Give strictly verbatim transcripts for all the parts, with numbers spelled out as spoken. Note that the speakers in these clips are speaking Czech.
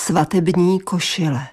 Svatební košile.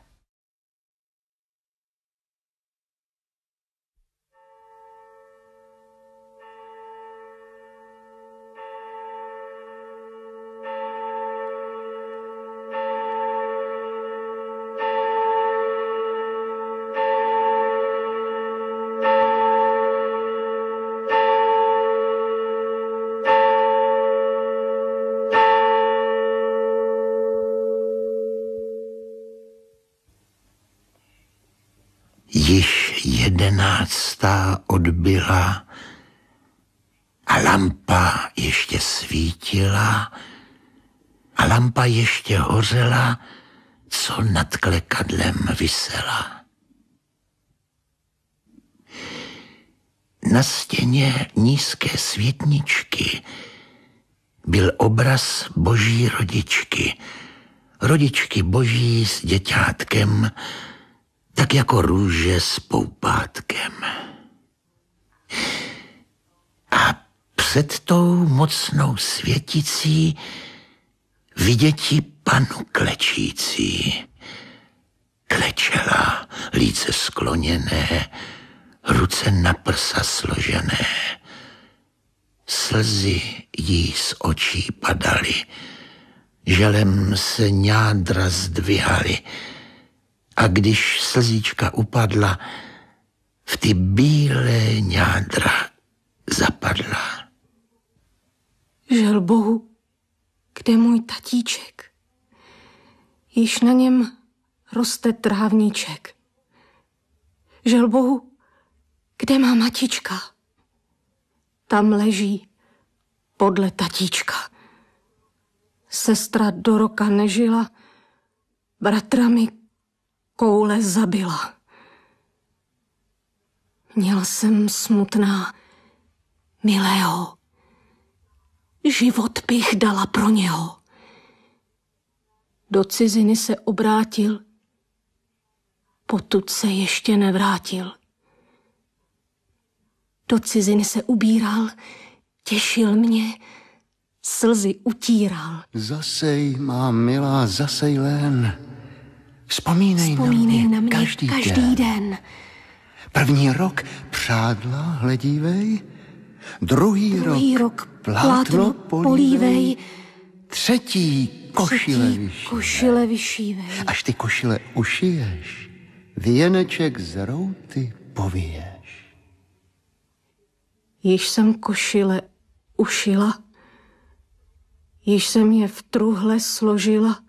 Již jedenáctá odbyla a lampa ještě svítila a lampa ještě hořela, co nad klekadlem visela. Na stěně nízké světničky byl obraz Boží rodičky, rodičky Boží s děťátkem, tak jako růže s poupátkem. A před tou mocnou světicí viděti panu klečící. Klečela, líce skloněné, ruce na prsa složené. Slzy jí z očí padaly, želem se ňádra zdvihaly. A když slzíčka upadla, v ty bílé ňádra zapadla. Žel Bohu, kde můj tatíček? Již na něm roste trávníček. Žel Bohu, kde má matička? Tam leží podle tatíčka. Sestra do roka nežila, bratra mi koule zabila. Měla jsem smutná milého. Život bych dala pro něho. Do ciziny se obrátil, potud se ještě nevrátil. Do ciziny se ubíral, těšil mě, slzy utíral. Zasej, má milá, zasej len. Vzpomínej, Vzpomínej na mě, na mě každý, každý den. den. První rok přádla, hledívej, druhý, druhý rok, rok plátno, plátno polívej, polívej, třetí košile třetí vyšívej. košile vyšívej. Až ty košile ušiješ, věneček z routy pověješ. Již jsem košile ušila, již jsem je v truhle složila,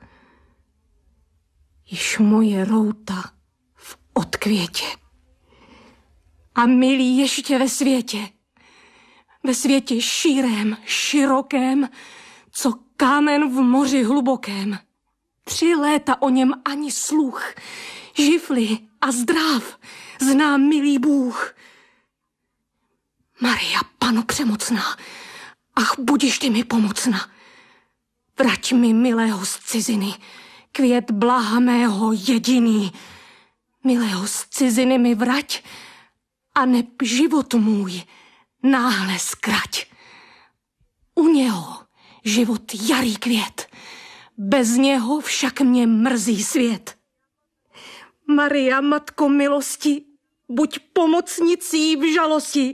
již moje routa v odkvětě. A milí ještě ve světě, ve světě šírém, širokém, co kámen v moři hlubokém. Tři léta o něm ani sluch, živli a zdrav zná milý Bůh. Maria, Pano přemocná, ach, budiš ty mi pomocna. Vrať mi milého z ciziny, květ blaha mého jediný. Milého z ciziny mi vrať, a neb život můj náhle zkrať. U něho život jarý květ, bez něho však mě mrzí svět. Maria, matko milosti, buď pomocnicí v žalosti.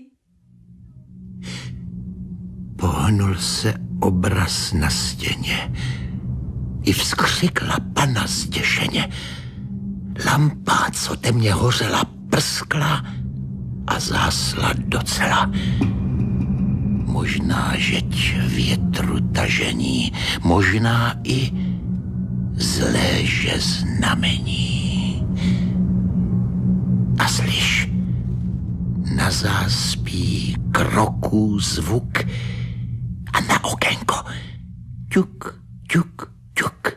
Pohnul se obraz na stěně. I vzkřikla Panna zděšeně. Lampa, co temně hořela, prskla a zásla docela. Možná žeť větru tažení, možná i zléže znamení. A slyš, na záspí kroků zvuk a na okénko ťuk, ťuk, ťuk.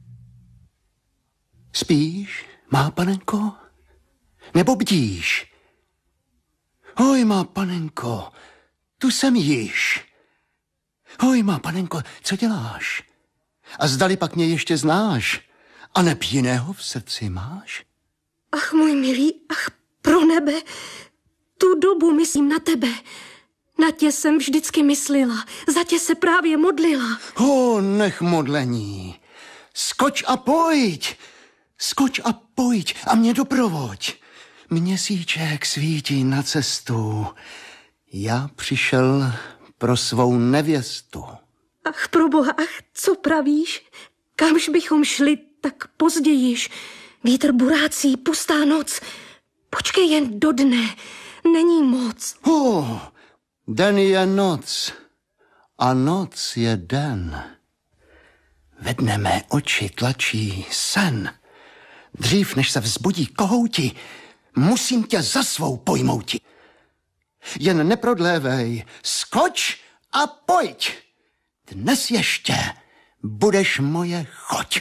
Spíš, má panenko? Nebo bdíš? Hoj, má panenko, tu jsem již. Hoj, má panenko, co děláš? A zdali pak mě ještě znáš? A neb jiného v srdci máš? Ach, můj milý, ach, pro nebe, tu dobu myslím na tebe. Na tě jsem vždycky myslela, za tě se právě modlila. Ho, nech modlení. skoč a pojď, skoč a pojď a mě doprovoď. Měsíček svítí na cestu, já přišel pro svou nevěstu. Ach, proboha, ach, co pravíš? Kamž bychom šli tak pozdějiš? Vítr burácí, pustá noc. Počkej jen do dne, není moc. Oh, den je noc a noc je den. Ve dne mé oči tlačí sen. Dřív, než se vzbudí kohouti, musím tě za svou pojmouti. Jen neprodlévej, skoč a pojď. Dnes ještě budeš moje choť.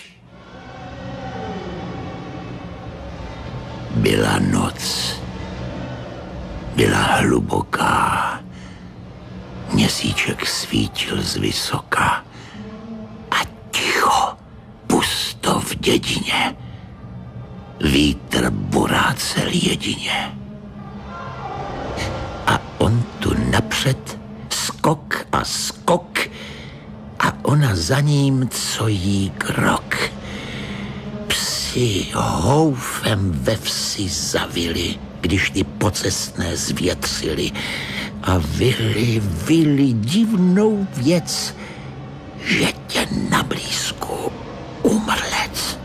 Byla noc. Byla hluboká. Měsíček svítil z vysoka. A ticho, pusto v dědině. Vítr burácel jedině. A on tu napřed skok a skok a ona za ním, co jí krok. Psi houfem ve vsi zavili, když ty pocestné zvětřili a vyli, vyli divnou věc, že tě na blízku umrlec.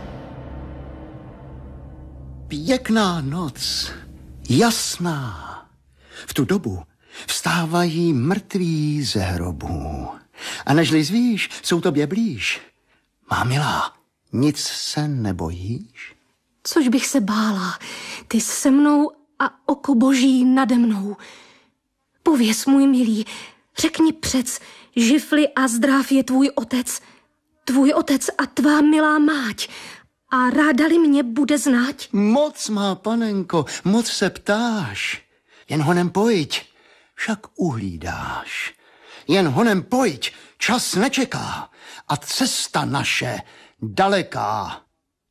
Pěkná noc, jasná. V tu dobu vstávají mrtví ze hrobů. A nežli zvíš, jsou tobě blíž. Má milá, nic se nebojíš? Což bych se bála, ty jsi se mnou a oko boží nade mnou. Pověz, můj milý, řekni přec, živli a zdrav je tvůj otec, tvůj otec a tvá milá máť. A ráda-li mě bude znát? Moc, má panenko, moc se ptáš. Jen honem pojď, však uhlídáš. Jen honem pojď, čas nečeká a cesta naše daleká.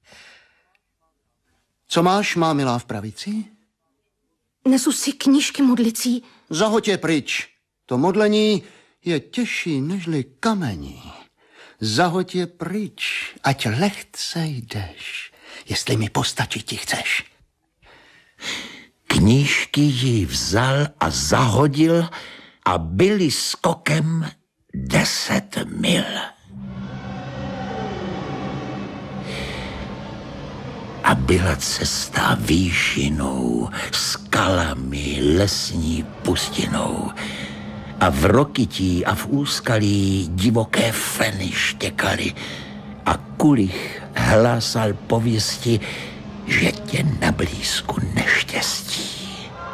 Co máš, má milá, v pravici? Nesu si knížky modlicí. Zahoď je pryč. To modlení je těžší nežli kamení. Zahoď je pryč, ať lehce jdeš, jestli mi postačit ti chceš. Knížky jí vzal a zahodil a byli skokem deset mil. A byla cesta výšinou, skalami, lesní pustinou. A v rokytí a v úskalí divoké feny štěkaly. A kulich hlásal pověsti, že tě na blízku neštěstí.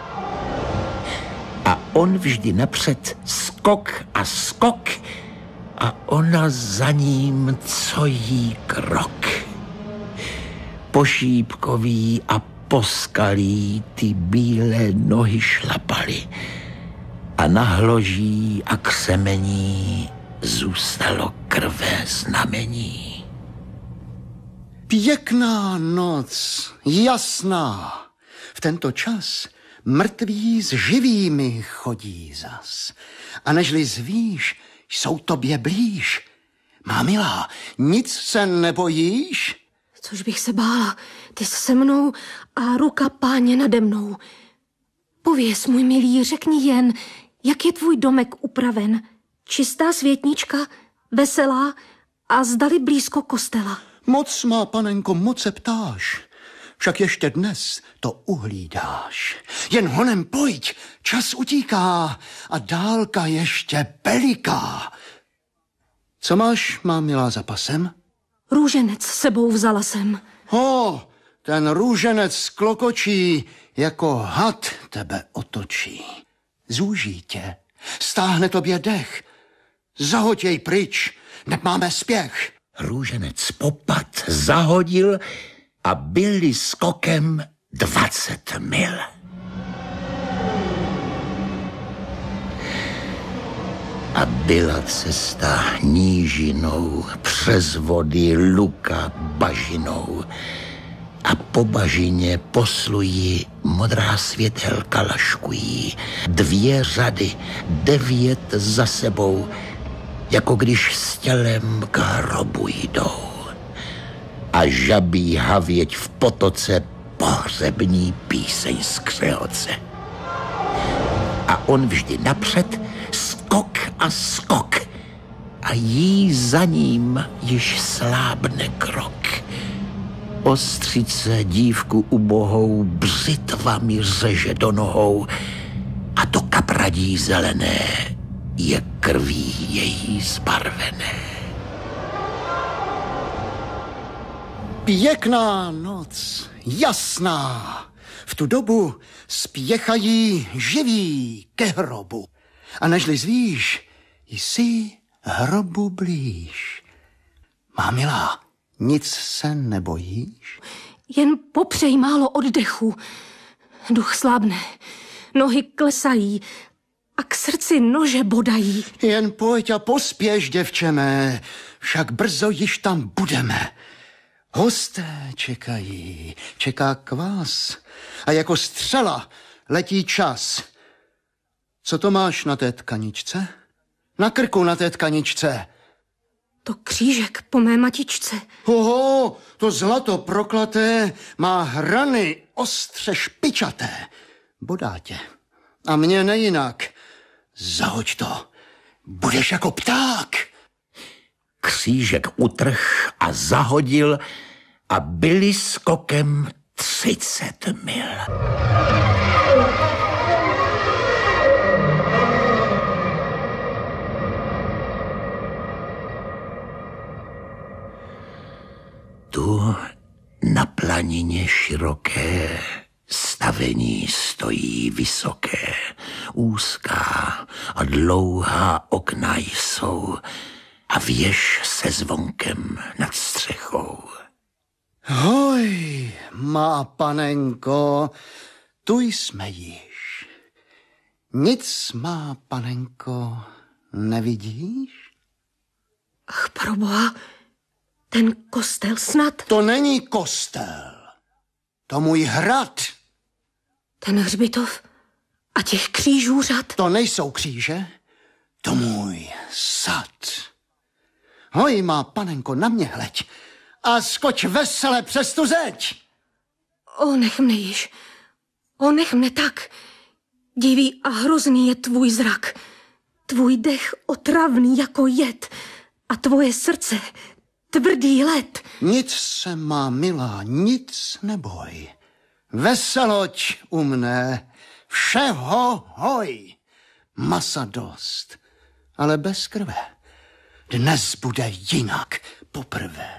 A on vždy napřed skok a skok a ona za ním, co jí krok. Pošípkový a poskalí ty bílé nohy šlapaly a na hloží a křemení zůstalo krvé znamení. Pěkná noc, jasná. V tento čas mrtví s živými chodí zas. A nežli zvíš, jsou tobě blíž. Má milá, nic se nebojíš? Což bych se bála, ty jsi se mnou a ruka Páně nade mnou. Pověz, můj milý, řekni jen, jak je tvůj domek upraven. Čistá světnička, veselá a zdali blízko kostela. Moc, má panenko, moc se ptáš. Však ještě dnes to uhlídáš. Jen honem pojď, čas utíká a dálka ještě beliká. Co máš, má milá, za pasem? Růženec s sebou vzala jsem. Ho, ten růženec klokočí, jako had tebe otočí. Zúží tě, stáhne tobě dech. Zahoď jej pryč, neb máme spěch. Růženec popad zahodil a byli skokem dvacet mil. A byla cesta nížinou, přes vody luka bažinou. A po bažině poslují modrá světelka laškují. Dvě řady, devět za sebou, jako když s tělem k hrobu jdou. a žabí havěť v potoce pohřební píseň z křehoce. A on vždy napřed, skok a skok, a jí za ním již slábne krok. Ostřice dívku ubohou břitvami řeže do nohou a to kapradí zelené je krví její zbarvené. Pěkná noc, jasná. V tu dobu spěchají živí ke hrobu. A nežli zvíš, jsi hrobu blíž. Má milá, nic se nebojíš? Jen popřej málo oddechu. Duch slábne, nohy klesají a k srdci nože bodají. Jen pojď a pospěš, děvče mé, však brzo již tam budeme. Hosté čekají, čeká kvás a jako střela letí čas. Co to máš na té tkaničce? Na krku na té tkaničce. To křížek po mé matičce. Oho, to zlato proklaté má hrany ostře špičaté. Bodá tě. A mě nejinak. Zahoď to. Budeš jako pták. Křížek utrh a zahodil a byli skokem třicet mil. Tu na planině široké stavení stojí vysoké, úzká a dlouhá okna jsou a věž se zvonkem nad střechou. Hoj, má panenko, tu jsme již. Nic, má panenko, nevidíš? Ach, proboha, ten kostel snad. To není kostel, to můj hrad. Ten hřbitov a těch křížů řad. To nejsou kříže, to můj sad. Hoj, má panenko, na mě hleď a skoč vesele přes tu zeď. O, nech mne již, o, nech mne tak. Divý a hrozný je tvůj zrak, tvůj dech otravný jako jed a tvoje srdce tvrdý led. Nic se, má milá, nic neboj. Veseloď u mne, všeho hoj. Masa dost, ale bez krve. Dnes bude jinak poprvé.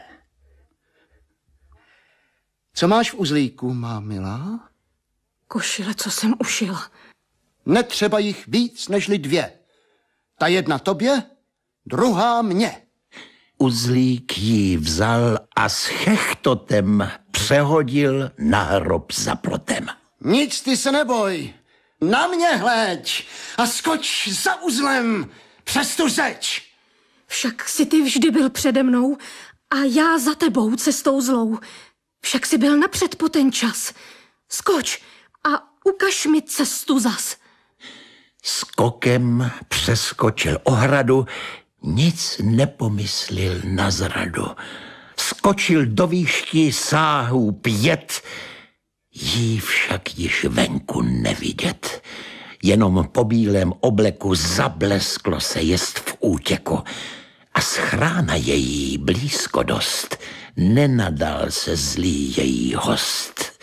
Co máš v uzlíku, má milá? Košile, co jsem ušila. Netřeba jich víc nežli dvě. Ta jedna tobě, druhá mně. Uzlík jí vzal a s chechtotem přehodil na hrob za plotem. Nic ty se neboj, na mě hleď a skoč za uzlem přes tu zeď. Však si ty vždy byl přede mnou a já za tebou cestou zlou. Však si byl napřed po ten čas. Skoč a ukaž mi cestu zas. Skokem přeskočil ohradu, nic nepomyslil na zradu. Skočil do výšky sáhů pět, jí však již venku nevidět. Jenom po bílém obleku zablesklo se jest v útěku a schrána její blízko dost, nenadal se zlý její host.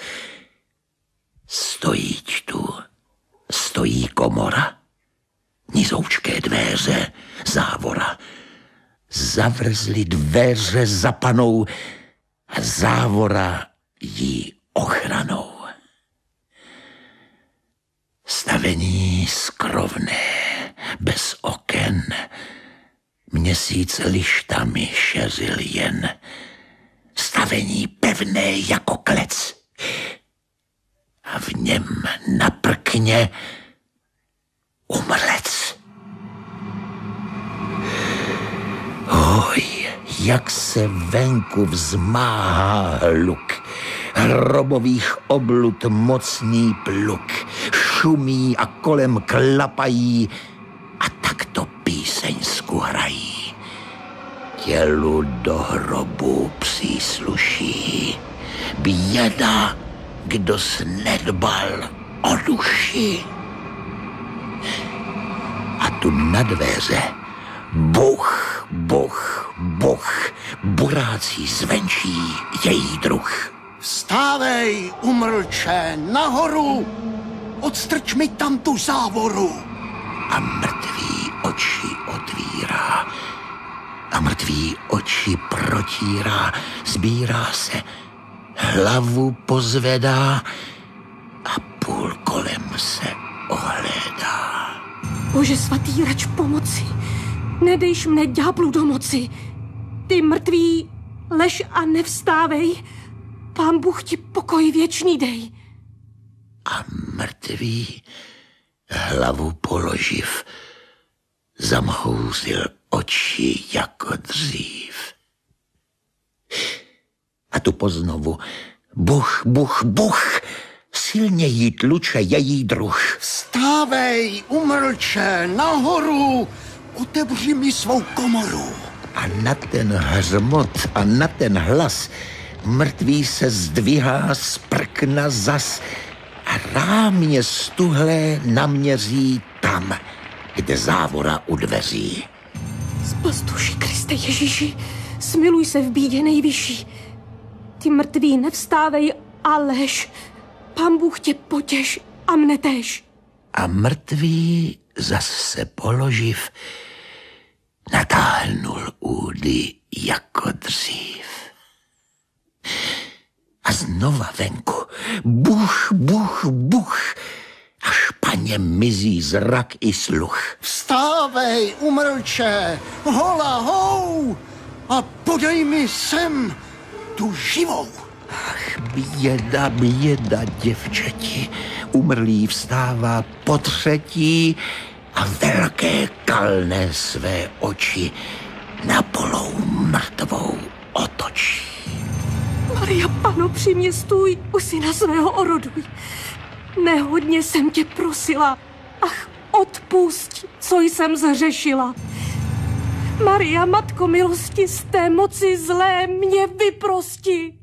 Stojí tu, stojí komora, nizoučké dvéře, závora. Zavrzly dveře za panou a závora jí ochranou. Stavení skrovné, bez oken, měsíc lištami šeřil jen. Stavení pevné jako klec a v něm na prkně umrlec. Oj, jak se venku vzmáhá hluk, hrobových oblud mocný pluk, šumí a kolem klapají a takto píseňsku hrají. tělu do hrobu přísluší. Běda, kdo snedbal o duši. A tu na dveře Bůh, Bůh, Bůh, burácí zvenčí její druh. Vstávej, umrlče, nahoru, odstrč mi tam tu závoru. A mrtvý oči otvírá, a mrtvý oči protírá, sbírá se, hlavu pozvedá a půl kolem se ohlédá. Bože svatý, rač pomoci, nedejš mne ďáblu do moci. Ty mrtvý, lež a nevstávej, Pán Bůh ti pokoj věčný dej. A mrtvý, hlavu položiv, zamhouzil oči jako dřív. A tu poznovu Bůh, Bůh, Bůh, silně jí tluče její druh. Vstávej, umrlče, nahoru, otevři mi svou komoru. A na ten hřmot a na ten hlas mrtvý se zdvihá z prkna zas a rámě stuhlé naměří tam, kde závora u dveří. Spas duši Kriste Ježíši, smiluj se v bídě nejvyšší. Ty mrtví nevstávej a lež, Pán Bůh tě potěš a mne též. A mrtvý zas se položiv, natáhnul údy jako dřív. A znova venku Bůh, Bůh, Bůh, až paně mizí zrak i sluch. Vstávej, umrlče, hola hou, a podej mi sem tu živou. Ach, běda, běda, děvčeti, umrlý vstává po třetí a velké kalné své oči na polou mrtvou otočí. Maria, Pano, při mě stůj, u syna svého oroduj. Nehodně jsem tě prosila, ach, odpusť, co jsem zhřešila. Maria, matko milosti, z té moci zlé mě vyprosti.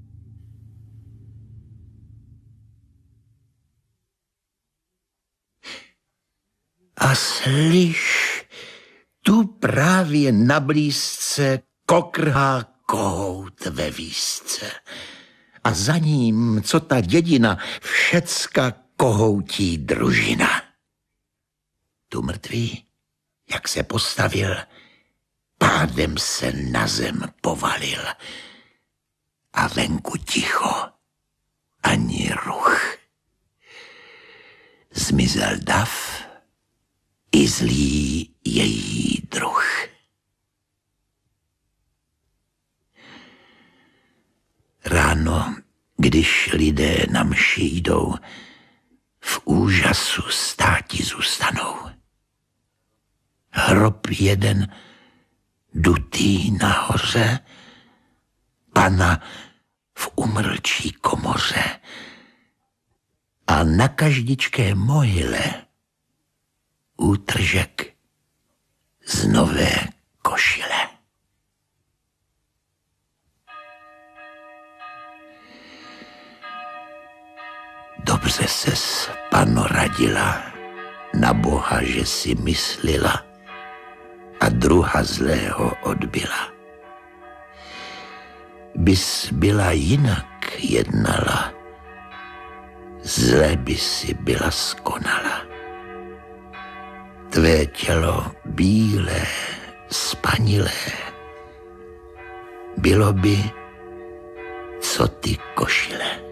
A slyš, tu právě na blízce kokrhá kohout ve výzce. A za ním, co ta dědina, všecka kohoutí družina. Tu mrtvý, jak se postavil, pádem se na zem povalil. A venku ticho, ani ruch. Zmizel dav i zlý její druh. Ráno, když lidé na mši jdou, v úžasu státi zůstanou. Hrob jeden dutý nahoře, Pana v umrlčí komoře a na každičké mohyle útržek z nové košile. Dobře ses, Pano, radila, na Boha, že si myslela a druha zlého odbyla. Bys byla jinak jednala, zlé by si byla skonala. Tvé tělo bílé, spanilé, bylo by, co ty košile.